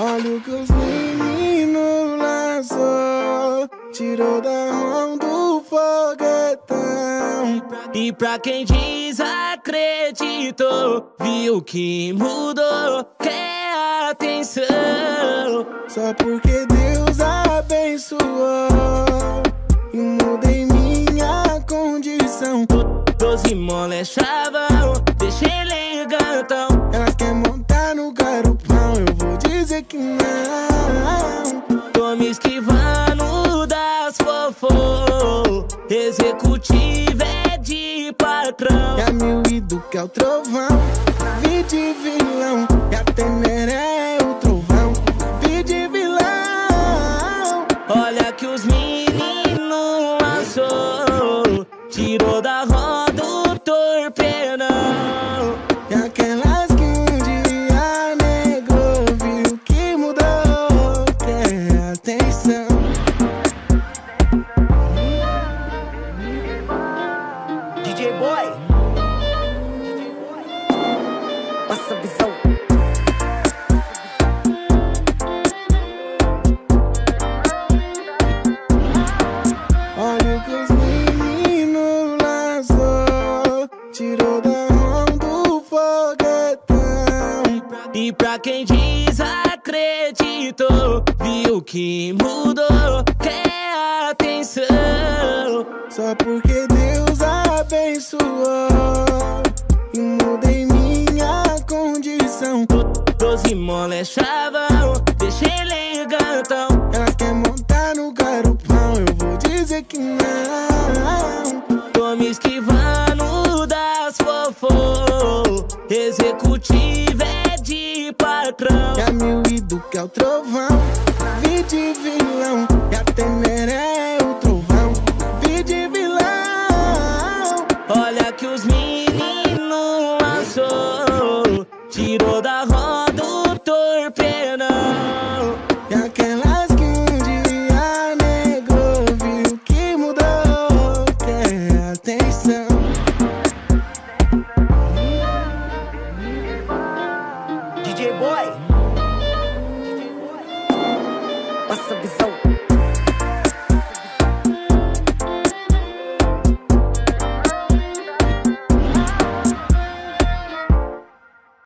Olha o que os meninos lançou, tirou da mão do foguetão. E pra quem desacreditou, viu que mudou, quer atenção. Só porque Deus abençoou e mudei minha condição. 12 mole chavão, deixa elegantão. Elas querem montar no garupão, eu vou dizer que não. Tô me esquivando das fofô, executivo é de patrão. É a mil e do que é o trovão, vi de vilão. E a Temeré é o trovão, vi de vilão. Olha que os meninos lançou, tirou da roda o torpedão. E aquelas que um dia negou, viu que mudou, quer atenção. DJ Boy, passa a visão. Olha o que os meninos lançou, tirou da mão do foguetão. E pra quem desacreditou, viu que mudou, quer atenção. Só porque Deus abençoou e mudei minha condição. 12 mole chavão, deixa elegantão. Elas querem montar no garupão, eu vou dizer que não. Tô me esquivando das fofô, executivo é de patrão. É a mil e do que é o trovão, vi de vilão. E a Temeré é o trovão, vi de vilão. Olha que os meninos lançou, tirou da roda o torpedão. E aquelas que um dia negou, viu que mudou, quer atenção. DJ Boy, passa a visão.